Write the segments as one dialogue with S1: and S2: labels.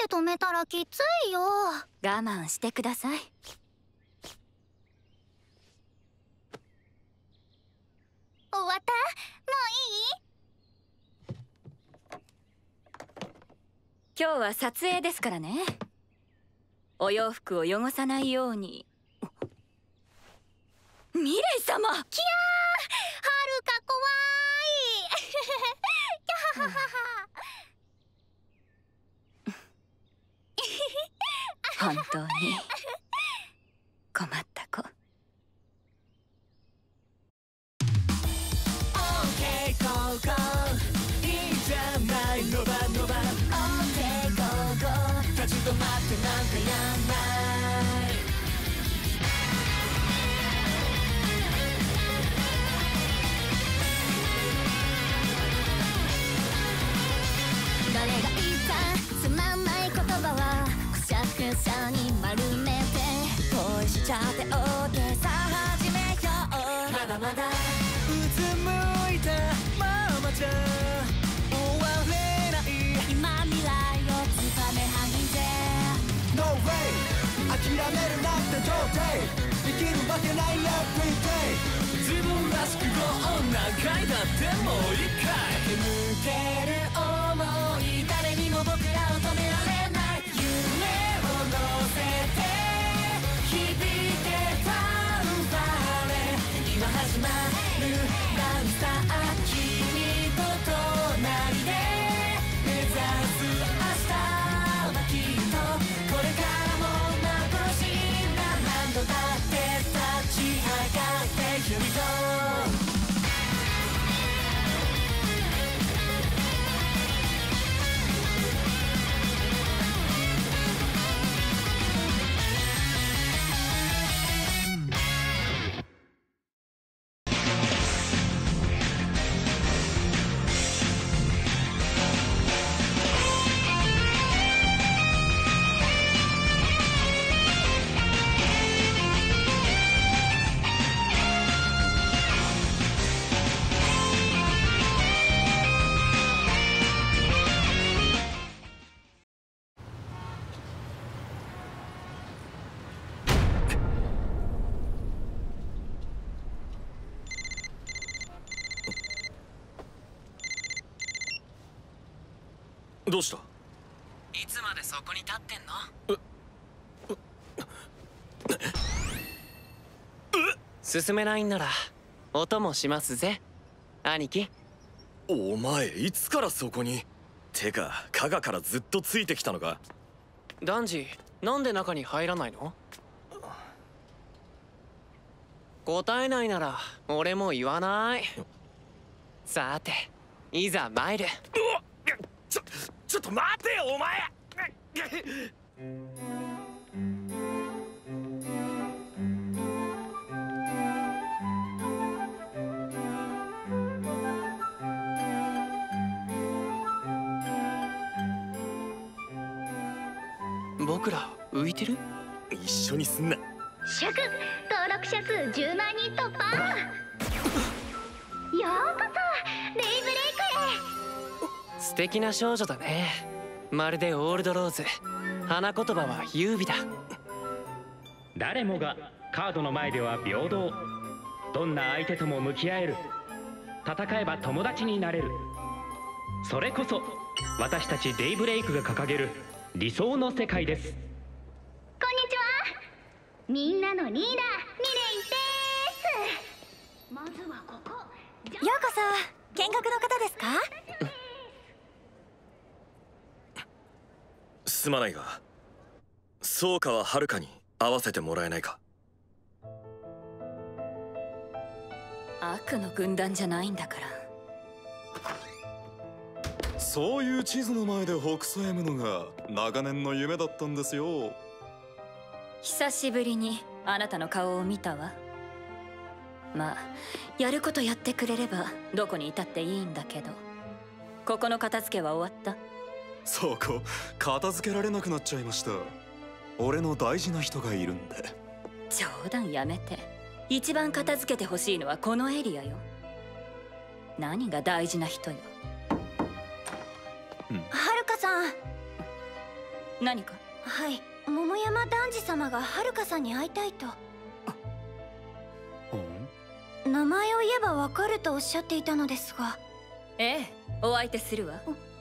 S1: 止めたらきついよ。
S2: 我慢してください。
S1: 終わった？もういい？
S2: 今日は撮影ですからね。お洋服を汚さないように。ミレイ様！キャー！はる
S1: か怖い。キャハハ
S2: ハ。本当に困った子。
S3: いいじゃないのばのば OK go go 立ち止まってなんかやんない
S1: 誰が言ったつまんない言葉はくしゃくしゃに丸めて恋しちゃっておけさ始めよう。
S3: まだまだうつむいたままじゃ終われない
S1: 今未来をつかめはぎで
S3: No way 諦めるなんて到底できるわけない Everyday 自分らしく Go on 何回だってもう一回駆け抜ける想い誰にも僕らを止められない夢を乗せて響いてファンファーレ今始まるダンスター君と隣で目指す明日はきっとこれからも幻が何度だって立ち上がって Here we go
S4: どうした？
S5: いつまでそこに立ってんの？進めないんなら音もしますぜ兄貴。
S4: お前いつからそこに？てか加賀からずっとついてきたのか？
S5: ダンジなんで中に入らないの？答えないなら俺も言わない。さていざ参る。
S4: ちょっと待てよお前
S5: 僕ら浮いてる？
S4: 一緒にすんな。
S1: 祝登録者数10万人突破ようこそデイブレイクへ。
S5: 素敵な少女だね。まるでオールドローズ。花言葉は優美だ。
S6: 誰もがカードの前では平等。どんな相手とも向き合える。戦えば友達になれる。それこそ私たちデイブレイクが掲げる理想の世界です。
S1: こんにちは。みんなのリーダーミレイです。まずはここ。
S2: ようこそ。見学の方ですか？
S4: すまないがそうかははるかに会わせてもらえないか？
S2: 悪の軍団じゃないんだから。
S7: そういう地図の前で北斎むのが長年の夢だったんですよ。
S2: 久しぶりにあなたの顔を見たわ。まあやることやってくれればどこにいたっていいんだけど。ここの片付けは終わった？
S7: そこ片付けられなくなっちゃいました。俺の大事な人がいるんで。
S2: 冗談やめて。一番片付けてほしいのはこのエリアよ。何が大事な人よ。
S1: はるかさん。
S2: 何か？
S1: はい、桃山男児様がはるかさんに会いたいと。名前を言えばわかるとおっしゃっていたのですが。
S2: ええ、お相手するわ。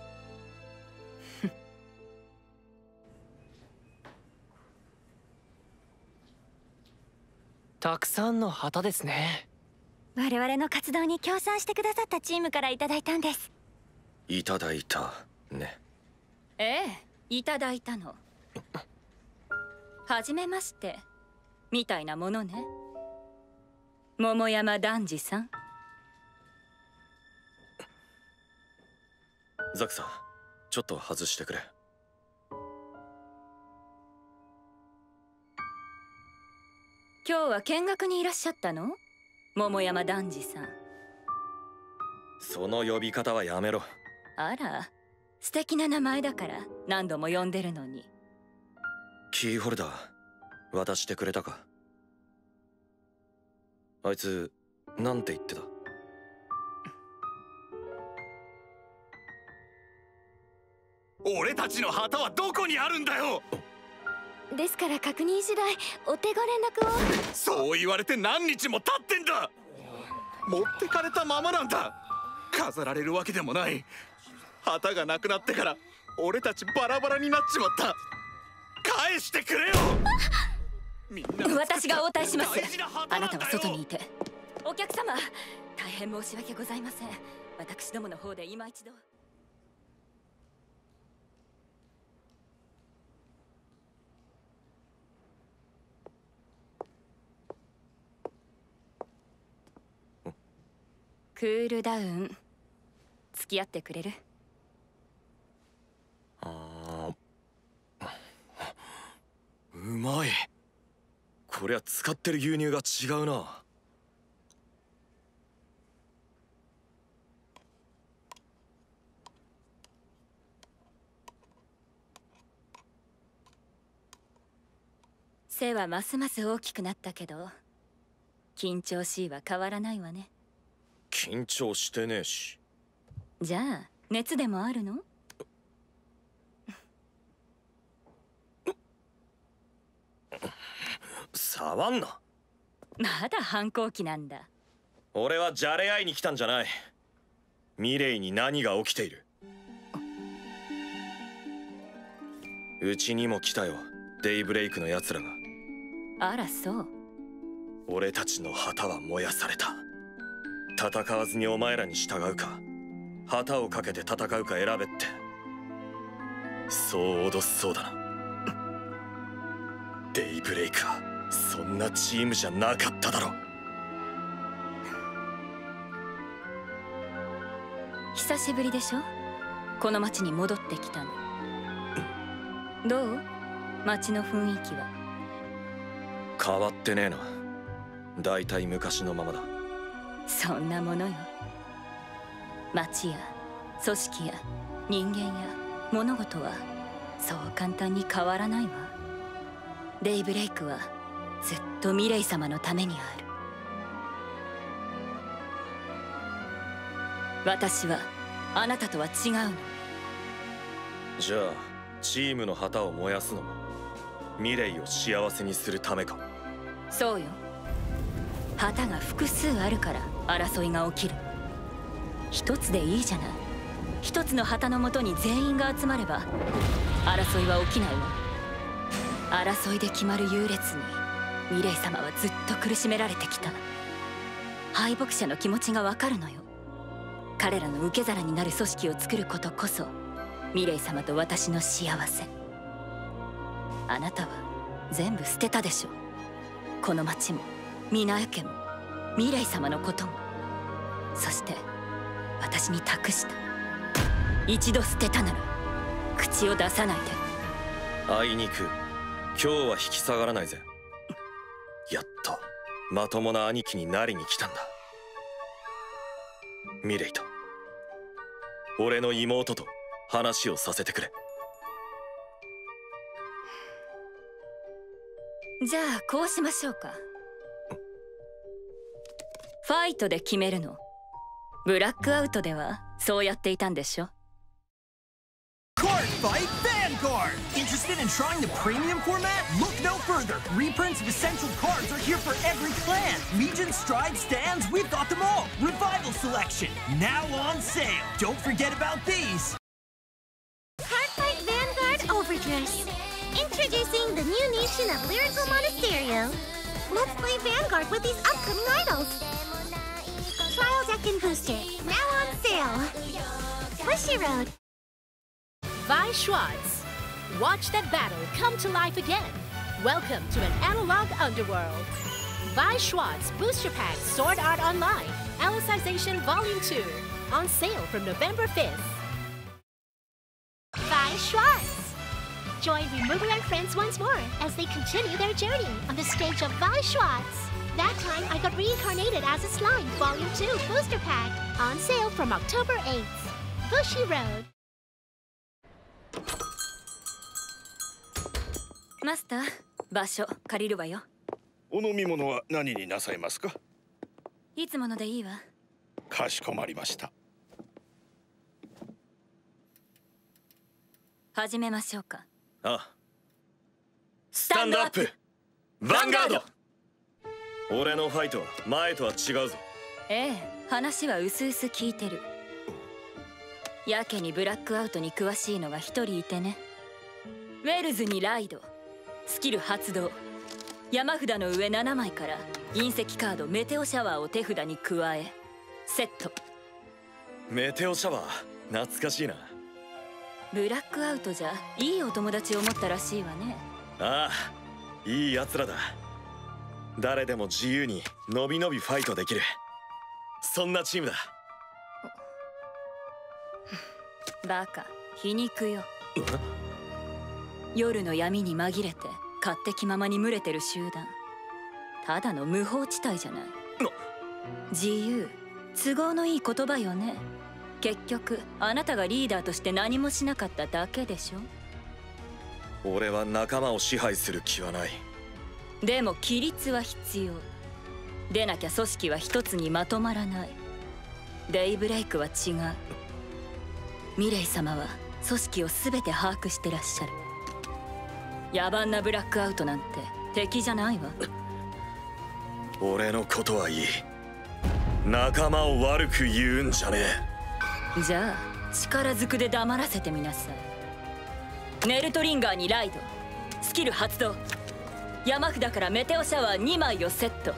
S5: たくさんの旗ですね。
S1: 我々の活動に協賛してくださったチームからいただいたんです。
S4: いただいたね。
S2: ええ、いただいたの。はじめましてみたいなものね。桃山男児さん。
S4: ザクさん、ちょっと外してくれ。
S2: 今日は見学にいらっしゃったの？桃山男児さん。
S4: その呼び方はやめろ。
S2: あら、素敵な名前だから何度も呼んでるのに。
S4: キーホルダー渡してくれたか？あいつなんて言ってた？
S7: 俺たちの旗はどこにあるんだよ。
S1: ですから確認次第お手ご連絡を。
S7: そう言われて何日も経ってんだ。持ってかれたままなんだ。飾られるわけでもない。旗がなくなってから俺たちバラバラになっちまった。返してくれよ。みんな
S2: 私が応対します。
S7: 大事な旗
S2: あな
S7: なんだよ。
S2: たは外にいて。お客様、大変申し訳ございません。私どもの方で今一度。クールダウン付き合ってくれる？
S4: うまい。こりゃ使ってる牛乳が違うな。
S2: 背はますます大きくなったけど緊張しいは変わらないわね。
S4: 緊張してねえし。
S2: じゃあ熱でもあるの？
S4: 触んな。
S2: まだ反抗期なんだ。
S4: 俺はじゃれ合いに来たんじゃない。ミレイに何が起きている？うちにも来たよ、デイブレイクのやつらが。
S2: あらそう。
S4: 俺たちの旗は燃やされた。戦わずにお前らに従うか、旗をかけて戦うか選べって、そう脅すそうだな。デイブレイクはそんなチームじゃなかっただろ。
S2: 久しぶりでしょ、この町に戻ってきたの。どう？町の雰囲気は。
S4: 変わってねえな。だいたい昔のままだ。
S2: そんなものよ。町や組織や人間や物事はそう簡単に変わらないわ。デイブレイクはずっとミレイ様のためにある。私はあなたとは違うの。
S4: じゃあチームの旗を燃やすのもミレイを幸せにするためか？
S2: そうよ。旗が複数あるから争いが起きる。一つでいいじゃない。一つの旗のもとに全員が集まれば争いは起きないわ。争いで決まる優劣にミレイ様はずっと苦しめられてきた。敗北者の気持ちがわかるのよ。彼らの受け皿になる組織を作ることこそミレイ様と私の幸せ。あなたは全部捨てたでしょ。この町も皆家もミレイ様のことも。そして私に託した。一度捨てたなら口を出さないで。
S4: あいにく今日は引き下がらないぜ。やっとまともな兄貴になりに来たんだ。ミレイと俺の妹と話をさせてくれ。
S2: じゃあこうしましょうか。ファイトで決めるの。ブラックアウトではそうやっていたんでしょ。
S3: Court Fight Vanguard! Interested in trying the premium format? Look no further. Reprints of essential cards are here for every clan. Legion, Stride, Stands, we've got them all. Revival selection, now on sale. Don't forget about these.
S1: Cardfight Vanguard Overdress. Introducing the new nation of Lyrical Monasterio. Let's play Vanguard with these upcoming idols. Trial deck and booster, now on sale. Bushiroad.
S8: Vi Schwartz. Watch that battle come to life again. Welcome to an analog underworld. Vi Schwartz Booster Pack Sword Art Online. Alicization Volume 2. On sale from November 5th.
S1: Vi Schwartz. Join Remover and friends once more as they continue their journey on the stage of Vi Schwartz. That time, I got reincarnated as a slime, Volume 2 Booster Pack. On sale from October 8th. Bushiroad.
S2: マスター、場所借りるわよ。
S9: お飲み物は何になさいますか？
S2: いつものでいいわ。
S9: かしこまりました。
S2: 始めましょうか。
S4: ああ。スタンドアップヴァンガード。俺のファイトは前とは違うぞ。
S2: ええ、話はうすうす聞いてる。やけにブラックアウトに詳しいのが一人いてね。ウェルズにライド、スキル発動、山札の上7枚から隕石カードメテオシャワーを手札に加えセット。
S4: メテオシャワー懐かしいな。
S2: ブラックアウトじゃいいお友達を持ったらしいわね。
S4: ああ、いいやつらだ。誰でも自由にのびのびファイトできる、そんなチームだ。
S2: バカ、皮肉よ。夜の闇に紛れて勝手気ままに群れてる集団、ただの無法地帯じゃない。自由、都合のいい言葉よね。結局あなたがリーダーとして何もしなかっただけでしょ。
S4: 俺は仲間を支配する気はない。
S2: でも規律は必要でなきゃ組織は一つにまとまらない。デイブレイクは違う。ミレイ様は組織を全て把握してらっしゃる。野蛮なブラックアウトなんて敵じゃないわ。
S4: 俺のことはいい。仲間を悪く言うんじゃね
S2: え。じゃあ力ずくで黙らせてみなさい。ネルトリンガーにライド、スキル発動、山札からメテオシャワー2枚をセット。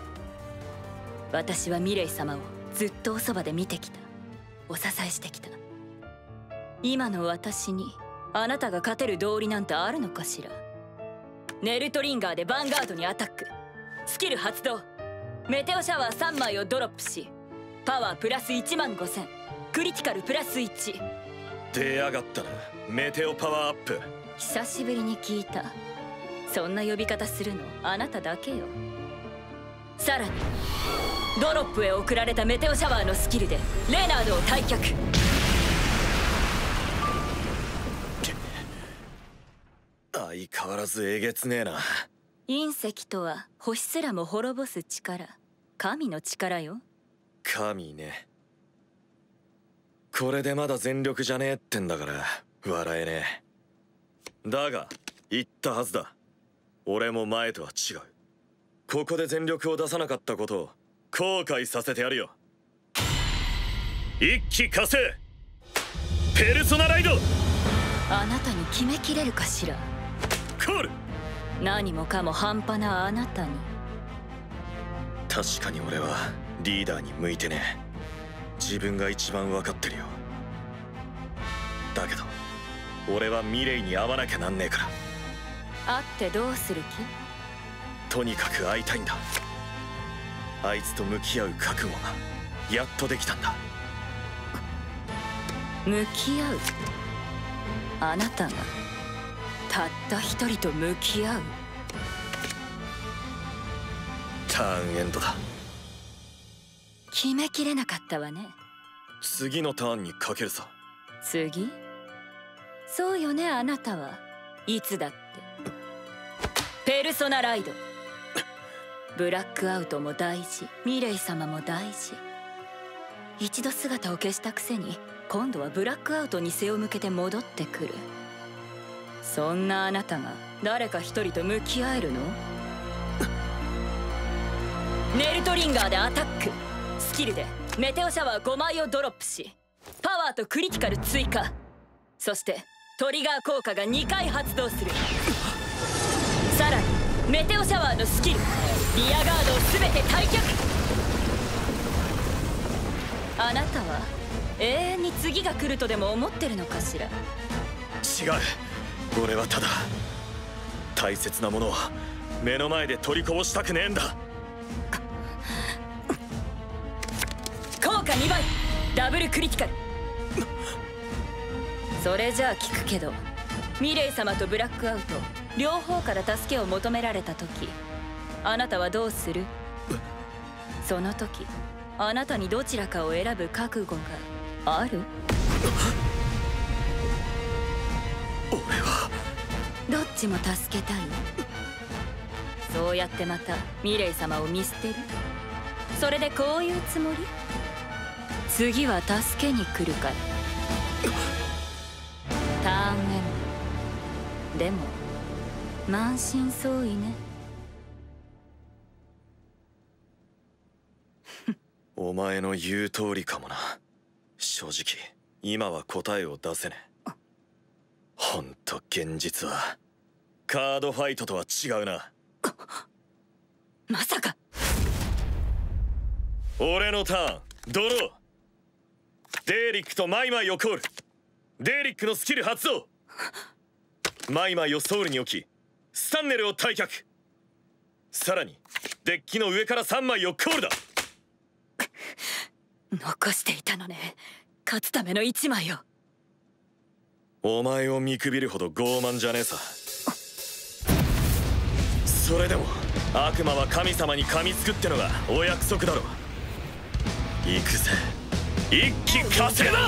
S2: 私はミレイ様をずっとおそばで見てきた。お支えしてきた。今の私にあなたが勝てる道理なんてあるのかしら。ネルトリンガーでヴァンガードにアタック、スキル発動、メテオシャワー3枚をドロップしパワープラス15000、クリティカルプラス1。
S4: 出やがったな、メテオパワーアップ。
S2: 久しぶりに聞いた。そんな呼び方するのあなただけよ。さらにドロップへ送られたメテオシャワーのスキルでレナードを退却。
S4: 相変わらずえげつねえな。
S2: 隕石とは星すらも滅ぼす力、神の力よ。
S4: 神ね。これでまだ全力じゃねえってんだから笑えねえ。だが言ったはずだ。俺も前とは違う。ここで全力を出さなかったことを後悔させてやるよ。一気火星ペルソナライド。
S2: あなたに決めきれるかしら。
S4: コール。
S2: 何もかも半端なあなたに。
S4: 確かに俺はリーダーに向いてねえ。自分が一番分かってるよ。だけど俺はミレイに会わなきゃなんねえから。
S2: 会ってどうする気？
S4: とにかく会いたいんだ。あいつと向き合う覚悟がやっとできたんだ。
S2: 向き合う？あなたがたった一人と向き合う？
S4: ターンエンドだ。
S2: 決めきれなかったわね。
S4: 次のターンにかけるさ。
S2: 次？そうよね、あなたはいつだってペルソナライド。ブラックアウトも大事、ミレイ様も大事。一度姿を消したくせに今度はブラックアウトに背を向けて戻ってくる。そんなあなたが誰か一人と向き合えるの？ネルトリンガーでアタック。スキルでメテオシャワー5枚をドロップし、パワーとクリティカル追加。そしてトリガー効果が2回発動する。さらにメテオシャワーのスキル、リアガードを全て退却。あなたは永遠に次が来るとでも思ってるのかしら？
S4: 違う。俺はただ大切なものを目の前で取りこぼしたくねえんだ。
S2: 効果2倍ダブルクリティカル。それじゃあ聞くけど、ミレイ様とブラックアウト両方から助けを求められた時、あなたはどうする？その時あなたにどちらかを選ぶ覚悟がある？
S4: 俺は
S2: どっちも助けたい？そうやってまたミレイ様を見捨てる？それでこういうつもり？次は助けに来るから。ターンエンド。でも満身創痍ね。
S4: お前の言う通りかもな。正直今は答えを出せねえ。ほんと現実はカードファイトとは違うな。
S2: まさか。
S4: 俺のターンドロー。デーリックとマイマイをコール。デーリックのスキル発動。マイマイをソウルに置きスタンネルを退却。さらにデッキの上から3枚をコールだ。
S2: 残していたのね、勝つための1枚を。
S4: お前を見くびるほど傲慢じゃねえさ。それでも悪魔は神様に噛みつくってのがお約束だろ。行くぜ、一気呵成だ。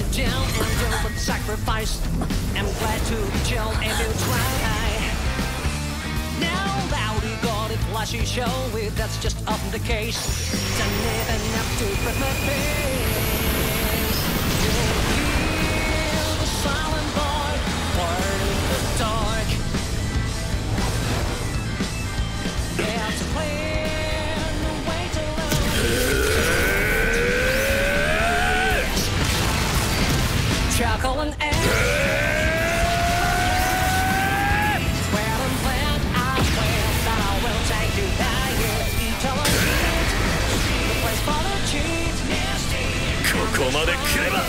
S3: Flashy show with that's just often the case. Done never enough to break my pace. You'll hear the silent void, part in the dark. There's a plan, no way to learn. Chuckle and air.
S4: ここまで来れば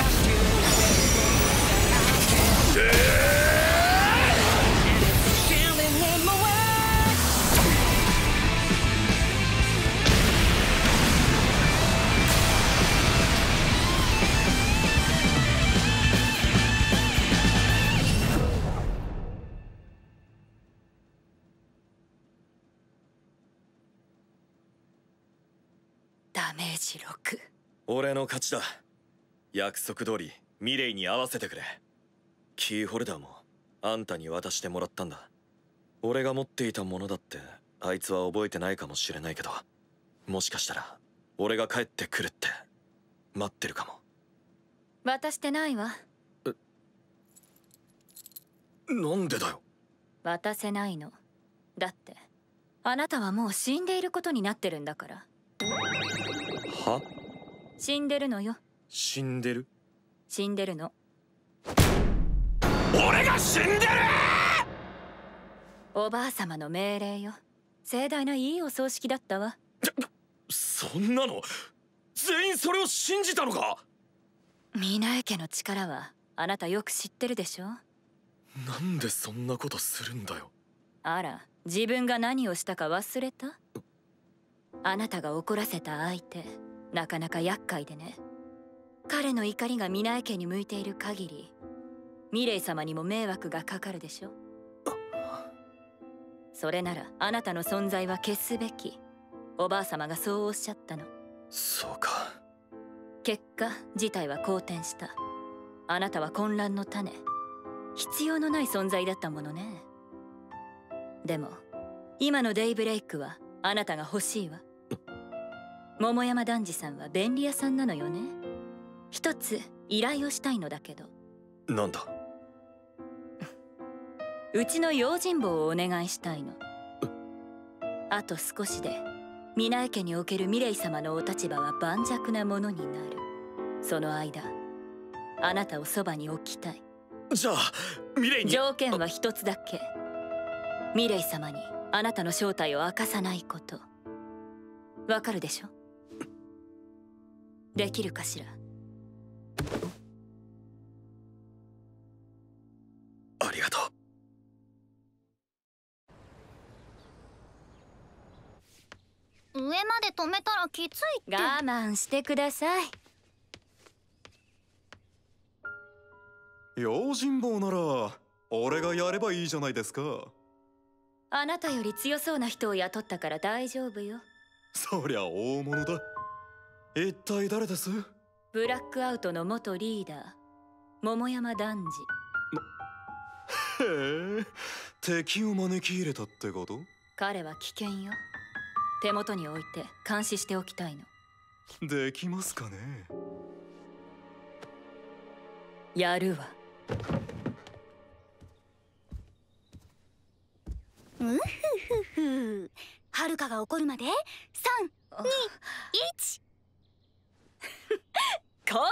S2: ダメージ6。
S4: 俺の勝ちだ。約束通りミレイに合わせてくれ。キーホルダーもあんたに渡してもらったんだ。俺が持っていたものだってあいつは覚えてないかもしれないけど、もしかしたら俺が帰ってくるって待ってるかも。
S2: 渡してないわ。
S4: なんでだよ。
S2: 渡せないの。だってあなたはもう死んでいることになってるんだから。
S4: は？
S2: 死んでるのよ。
S4: 死んでる？
S2: 死んでるの。
S4: 俺が死んでる！
S2: おばあ様の命令よ。盛大ないいお葬式だったわ。
S4: そんなの全員それを信じたのか？
S2: 皆家の力はあなたよく知ってるでしょ。
S4: なんでそんなことするんだよ。
S2: あら、自分が何をしたか忘れた？あなたが怒らせた相手、なかなか厄介でね。彼の怒りが皆家に向いている限り、ミレイ様にも迷惑がかかるでしょ。それならあなたの存在は消すべき。おばあ様がそうおっしゃったの。
S4: そうか。
S2: 結果事態は好転した。あなたは混乱の種、必要のない存在だったものね。でも今のデイブレイクはあなたが欲しいわ。桃山男児さんは便利屋さんなのよね。一つ依頼をしたいのだけど。
S4: なんだ？
S2: うちの用心棒をお願いしたいの。あと少しで皆家におけるミレイ様のお立場は盤石なものになる。その間あなたをそばに置きたい。
S4: じゃあミレイに。
S2: 条件は一つだけ。ミレイ様にあなたの正体を明かさないこと。わかるでしょ？できるかしら？
S4: ありがと
S1: 上まで止めたらきついって。
S2: 我慢してください。
S10: 用心棒なら俺がやればいいじゃないですか。
S2: あなたより強そうな人を雇ったから大丈夫よ。
S10: そりゃ大物だ。一体誰です？
S2: ブラックアウトの元リーダー、桃山男
S10: 児。へえ、敵を招き入れたってこと？
S2: 彼は危険よ。手元に置いて監視しておきたいの。
S10: できますかね？
S2: やるわ。
S1: うふふふ。はるかが怒るまで3、2、1。
S2: こら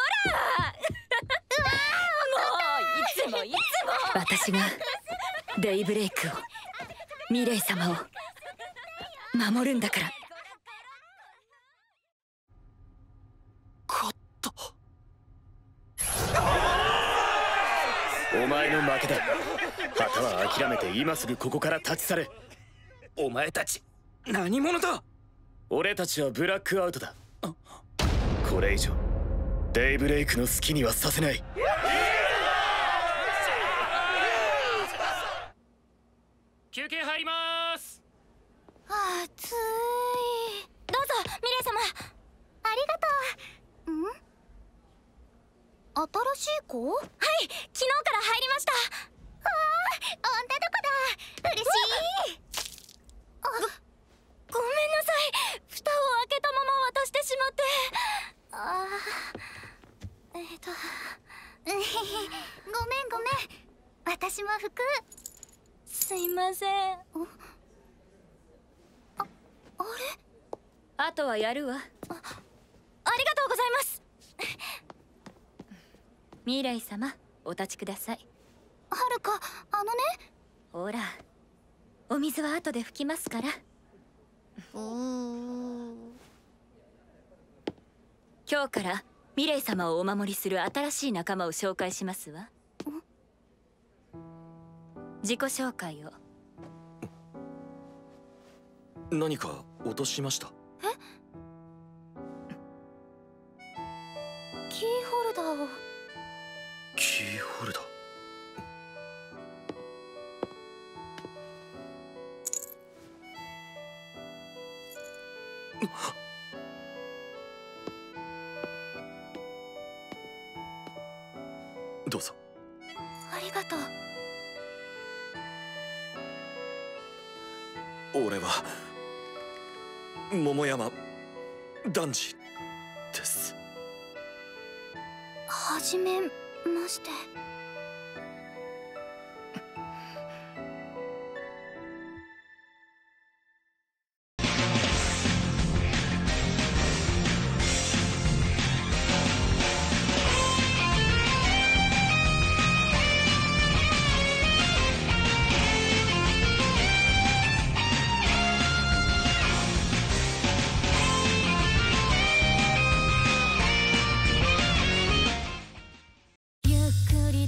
S2: もういつも私がデイブレイクを、ミレイ様を守るんだから。
S4: 勝った。お前の負けだ。旗は諦めて今すぐここから立ち去れ。お前たち何者だ？俺たちはブラックアウトだ。これ以上デイブレイクの好きにはさせない。
S6: 休憩入ります。
S1: 暑い。どうぞミレイ様。ありがとう。新しい子？はい、昨日から入りました。ああ、女の子だ。嬉しい。ごめんなさい。蓋を開けたまま渡してしまって。ごめん。私も服。すいません。あれ？
S2: あとはやるわ。
S1: ありがとうございます。
S2: ミレイ様、お立ちください。
S1: はるか、
S2: ほら、お水は後で拭きますから。今日からミレイ様をお守りする新しい仲間を紹介しますわ。自己紹介を。
S4: 何か落としました？
S1: キーホルダーを。
S4: キーホルダー。どうぞ。
S1: ありがとう。
S4: 俺は桃山男児です。
S1: はじめまして。ゆっくり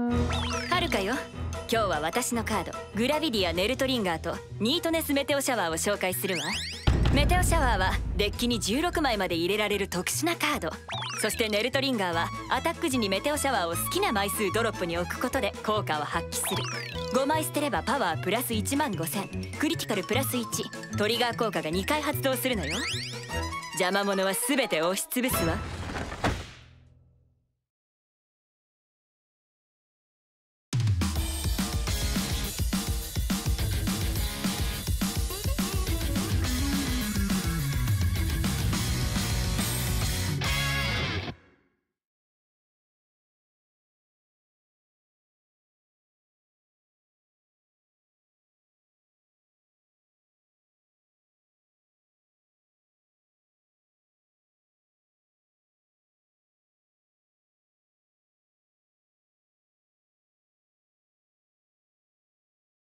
S2: はるかよ、今日は私のカードグラビディア・ネルトリンガーとニートネス・メテオシャワーを紹介するわ。メテオシャワーはデッキに16枚まで入れられる特殊なカード。そしてネルトリンガーはアタック時にメテオシャワーを好きな枚数ドロップに置くことで効果を発揮する。5枚捨てればパワープラス15000、クリティカルプラス1、トリガー効果が2回発動するのよ。邪魔者は全て押しつぶすわ。